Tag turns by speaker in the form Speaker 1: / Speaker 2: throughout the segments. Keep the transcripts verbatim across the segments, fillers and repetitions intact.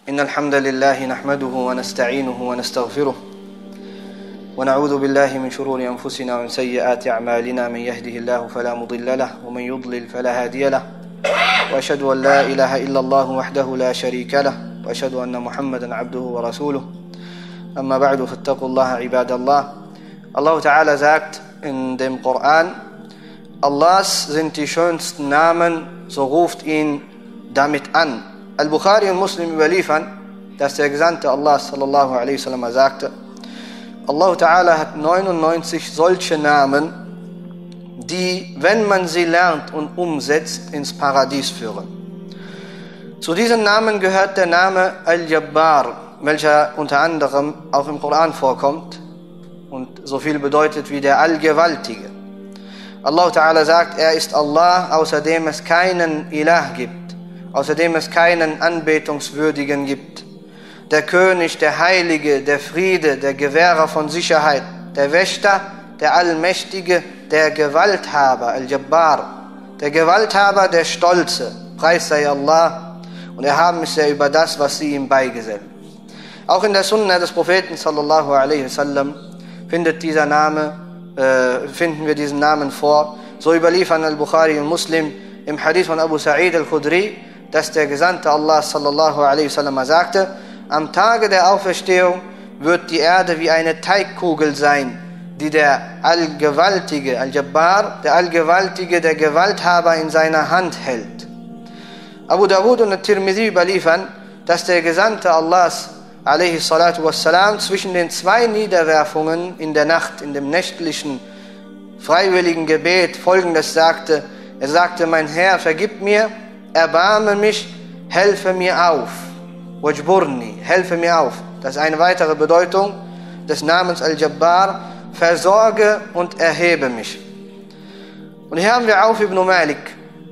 Speaker 1: إن الحمد لله نحمده ونستعينه ونستغفره ونعوذ بالله من شرور أنفسنا ومن سيئات أعمالنا من يهده الله فلا مضل له ومن يضلل فلا هادي له وأشهد أن لا إله إلا الله وحده لا شريك له وأشهد أن محمدا عبده ورسوله أما بعد فاتقوا الله عباد الله. Allah Ta'ala sagt in dem Koran, Allahs sind die schönsten Namen, so ruft ihn damit an. Al-Bukhari und Muslim überliefern, dass der Gesandte Allah sallallahu alaihi wasallam sagte, Allah Ta'ala hat neunundneunzig solche Namen, die, wenn man sie lernt und umsetzt, ins Paradies führen. Zu diesen Namen gehört der Name Al-Jabbar, welcher unter anderem auch im Koran vorkommt und so viel bedeutet wie der Allgewaltige. Allah Ta'ala sagt, er ist Allah, außerdem es keinen Ilah gibt, außerdem es keinen Anbetungswürdigen gibt. Der König, der Heilige, der Friede, der Gewährer von Sicherheit, der Wächter, der Allmächtige, der Gewalthaber, Al-Jabbar, der Gewalthaber, der Stolze, Preis sei Allah, und erhaben ist er über das, was sie ihm beigesellen. Auch in der Sunna des Propheten sallallahu alaihi wasallam findet dieser Name, äh, finden wir diesen Namen vor. So überliefern Al-Bukhari und Muslim im Hadith von Abu Sa'id al-Khudri, dass der Gesandte Allah sallallahu alaihi wasallam sagte, am Tage der Auferstehung wird die Erde wie eine Teigkugel sein, die der Allgewaltige, Al-Jabbar, der Allgewaltige, der Gewalthaber in seiner Hand hält. Abu Dawud und At-Tirmidhi überliefern, dass der Gesandte Allahs alaihi salatu wassalam zwischen den zwei Niederwerfungen in der Nacht, in dem nächtlichen, freiwilligen Gebet folgendes sagte. Er sagte, mein Herr, vergib mir, erbarme mich, helfe mir auf. Wajburni, helfe mir auf. Das ist eine weitere Bedeutung des Namens Al-Jabbar, versorge und erhebe mich. Und hier haben wir Auf ibn Malik.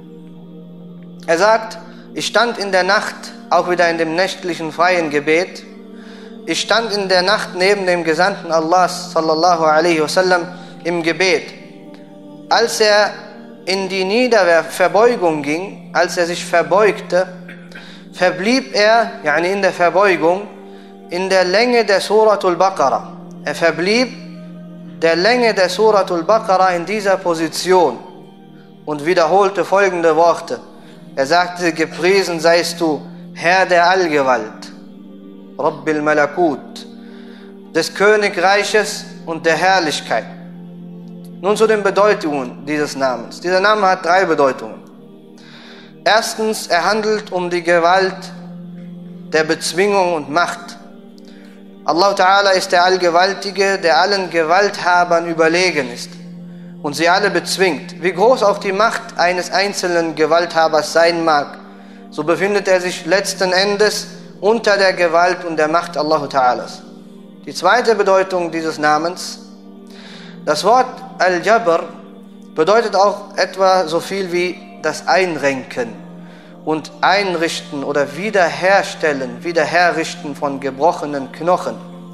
Speaker 1: Er sagt, ich stand in der Nacht, auch wieder in dem nächtlichen freien Gebet, ich stand in der Nacht neben dem Gesandten Allahs sallallahu alaihi wasallam im Gebet. Als er in die Niederverbeugung ging, als er sich verbeugte, verblieb er, yani in der Verbeugung, in der Länge der Suratul Baqarah. Er verblieb der Länge der Suratul Baqarah in dieser Position und wiederholte folgende Worte. Er sagte, gepriesen seist du, Herr der Allgewalt, Rabbil Malakut, des Königreiches und der Herrlichkeit. Nun zu den Bedeutungen dieses Namens. Dieser Name hat drei Bedeutungen. Erstens, er handelt um die Gewalt der Bezwingung und Macht. Allah Ta'ala ist der Allgewaltige, der allen Gewalthabern überlegen ist und sie alle bezwingt. Wie groß auch die Macht eines einzelnen Gewalthabers sein mag, so befindet er sich letzten Endes unter der Gewalt und der Macht Allah Ta'alas. Die zweite Bedeutung dieses Namens, das Wort Al-Jabr bedeutet auch etwa so viel wie das Einrenken und Einrichten oder Wiederherstellen, Wiederherrichten von gebrochenen Knochen,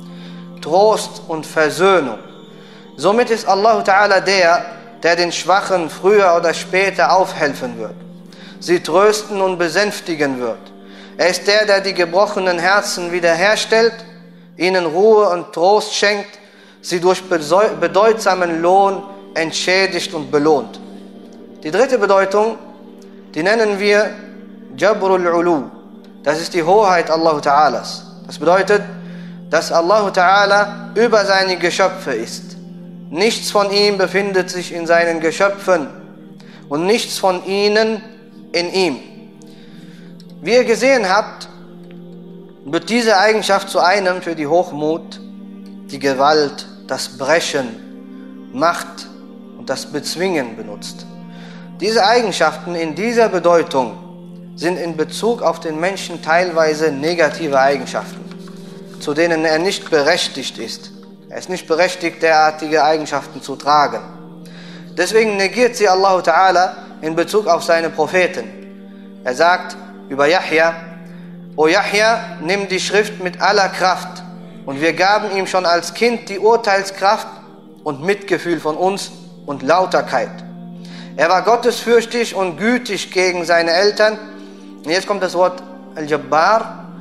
Speaker 1: Trost und Versöhnung. Somit ist Allah Ta'ala der, der den Schwachen früher oder später aufhelfen wird, sie trösten und besänftigen wird. Er ist der, der die gebrochenen Herzen wiederherstellt, ihnen Ruhe und Trost schenkt, sie durch bedeutsamen Lohn entschädigt und belohnt. Die dritte Bedeutung, die nennen wir Jabrul Ulu. Das ist die Hoheit Allah Ta'alas. Das bedeutet, dass Allah Ta'ala über seine Geschöpfe ist. Nichts von ihm befindet sich in seinen Geschöpfen und nichts von ihnen in ihm. Wie ihr gesehen habt, wird diese Eigenschaft zu einem für die Hochmut, die Gewalt, das Brechen, Macht und das Bezwingen benutzt. Diese Eigenschaften in dieser Bedeutung sind in Bezug auf den Menschen teilweise negative Eigenschaften, zu denen er nicht berechtigt ist. Er ist nicht berechtigt, derartige Eigenschaften zu tragen. Deswegen negiert sie Allah Ta'ala in Bezug auf seine Propheten. Er sagt über Yahya, O Yahya, nimm die Schrift mit aller Kraft, und wir gaben ihm schon als Kind die Urteilskraft und Mitgefühl von uns und Lauterkeit. Er war gottesfürchtig und gütig gegen seine Eltern. Und jetzt kommt das Wort Al-Jabbar.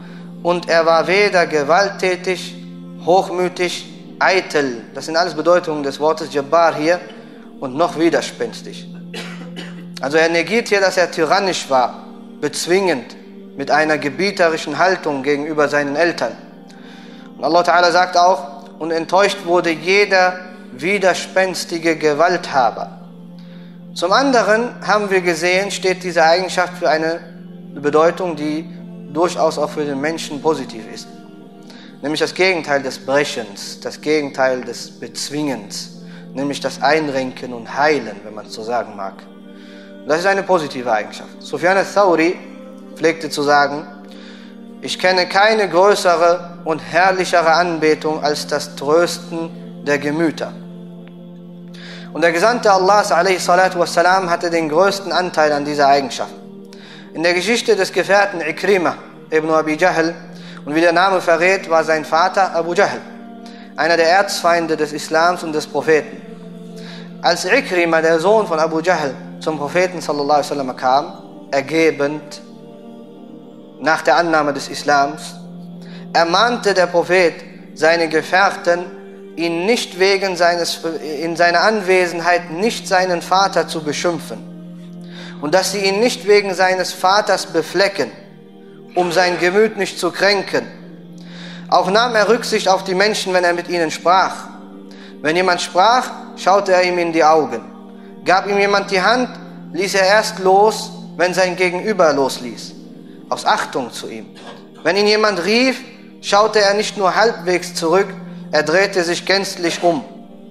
Speaker 1: und er war weder gewalttätig, hochmütig, eitel. Das sind alles Bedeutungen des Wortes Jabbar hier. Und noch widerspenstig. Also er negiert hier, dass er tyrannisch war, bezwingend, mit einer gebieterischen Haltung gegenüber seinen Eltern. Und Allah Ta'ala sagt auch, und enttäuscht wurde jeder widerspenstige Gewalthaber. Zum anderen haben wir gesehen, steht diese Eigenschaft für eine Bedeutung, die durchaus auch für den Menschen positiv ist. Nämlich das Gegenteil des Brechens, das Gegenteil des Bezwingens, nämlich das Einrenken und Heilen, wenn man es so sagen mag. Und das ist eine positive Eigenschaft. Sufyan al-Thawri pflegte zu sagen, ich kenne keine größere und herrlichere Anbetung als das Trösten der Gemüter. Und der Gesandte Allahs alaihi salatu wassalam hatte den größten Anteil an dieser Eigenschaft. In der Geschichte des Gefährten Ikrima ibn Abi Jahl, und wie der Name verrät, war sein Vater Abu Jahl, einer der Erzfeinde des Islams und des Propheten. Als Ikrima, der Sohn von Abu Jahl, zum Propheten sallallahu alaihi wasallam kam, ergebend nach der Annahme des Islams, ermahnte der Prophet seine Gefährten, ihn nicht wegen seines, in seiner Anwesenheit nicht seinen Vater zu beschimpfen und dass sie ihn nicht wegen seines Vaters beflecken, um sein Gemüt nicht zu kränken. Auch nahm er Rücksicht auf die Menschen, wenn er mit ihnen sprach. Wenn jemand sprach, schaute er ihm in die Augen. Gab ihm jemand die Hand, ließ er erst los, wenn sein Gegenüber losließ, aus Achtung zu ihm. Wenn ihn jemand rief, schaute er nicht nur halbwegs zurück, er drehte sich gänzlich um.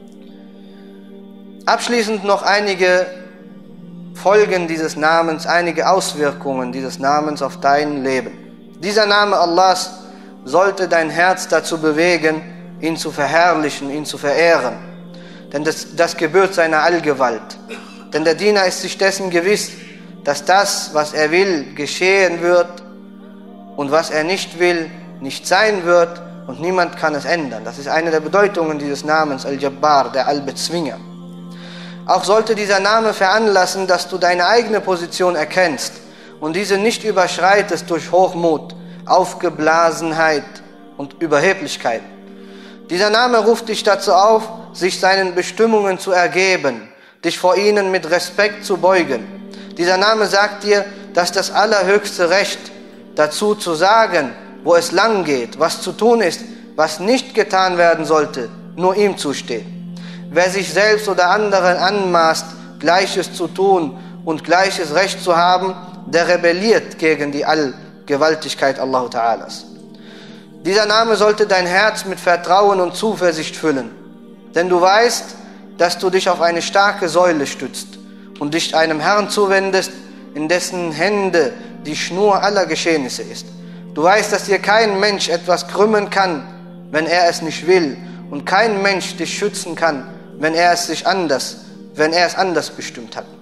Speaker 1: Abschließend noch einige Folgen dieses Namens, einige Auswirkungen dieses Namens auf dein Leben. Dieser Name Allahs sollte dein Herz dazu bewegen, ihn zu verherrlichen, ihn zu verehren. Denn das, das gebührt seiner Allgewalt. Denn der Diener ist sich dessen gewiss, dass das, was er will, geschehen wird und was er nicht will, nicht sein wird und niemand kann es ändern. Das ist eine der Bedeutungen dieses Namens, Al-Jabbar, der Allbezwinger. Auch sollte dieser Name veranlassen, dass du deine eigene Position erkennst und diese nicht überschreitest durch Hochmut, Aufgeblasenheit und Überheblichkeit. Dieser Name ruft dich dazu auf, sich seinen Bestimmungen zu ergeben, dich vor ihnen mit Respekt zu beugen. Dieser Name sagt dir, dass das allerhöchste Recht dazu zu sagen, wo es lang geht, was zu tun ist, was nicht getan werden sollte, nur ihm zusteht. Wer sich selbst oder anderen anmaßt, Gleiches zu tun und gleiches Recht zu haben, der rebelliert gegen die Allgewaltigkeit Allah Ta'alas. Dieser Name sollte dein Herz mit Vertrauen und Zuversicht füllen, denn du weißt, dass du dich auf eine starke Säule stützt und dich einem Herrn zuwendest, in dessen Hände die Schnur aller Geschehnisse ist. Du weißt, dass dir kein Mensch etwas krümmen kann, wenn er es nicht will, und kein Mensch dich schützen kann, wenn er es sich anders, wenn er es anders bestimmt hat.